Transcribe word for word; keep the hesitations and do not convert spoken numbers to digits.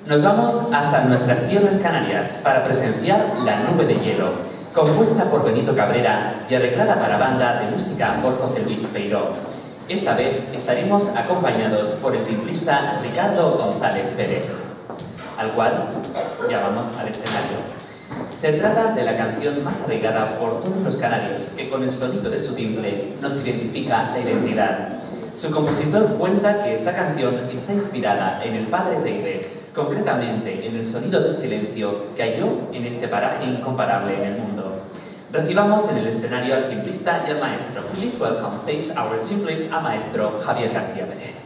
Nos vamos hasta nuestras tierras canarias para presenciar La Nube de Hielo, compuesta por Benito Cabrera y arreglada para banda de música por José Luis Peiró. Esta vez estaremos acompañados por el timbrista Ricardo González Pérez, al cual llamamos al escenario. Se trata de la canción más arreglada por todos los canarios, que con el sonido de su timbre nos identifica la identidad. Su compositor cuenta que esta canción está inspirada en el Padre Teide, concretamente en el sonido del silencio que halló en este paraje incomparable en el mundo. Recibamos en el escenario al timbrista y al maestro. Please welcome on stage our timbrist and maestro Javier García Pérez.